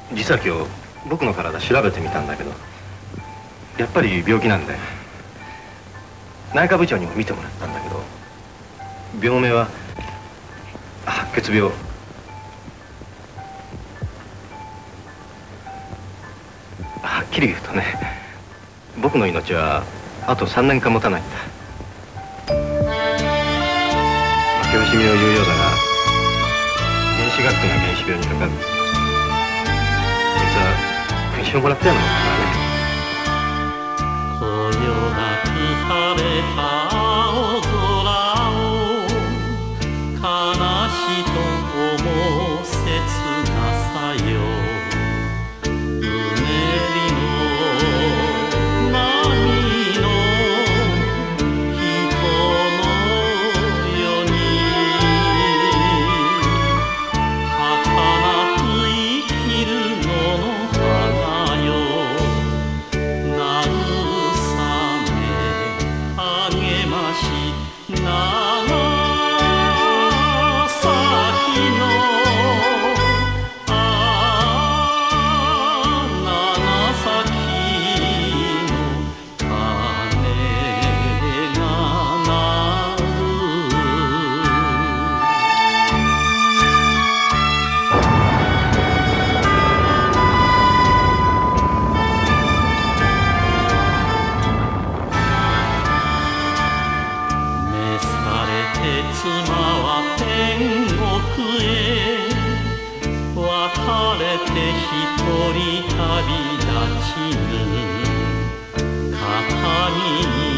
実は今日僕の体調べてみたんだけど、やっぱり病気なんだよ。内科部長にも見てもらったんだけど、病名は白血病。はっきり言うとね、僕の命はあと3年間持たないんだ。負け惜しみを言うようだが、原子学的な原子病にかかる。こいつは勲章をもらったようなもんだからね。 こよなく晴れた青空を悲しと思う切なさよ、うねりの波の人の世に儚く生きるのの花よ、励まし長崎の長崎の鐘が鳴る。召されて妻は天国へ、別れて一人旅立ちぬ、肩身に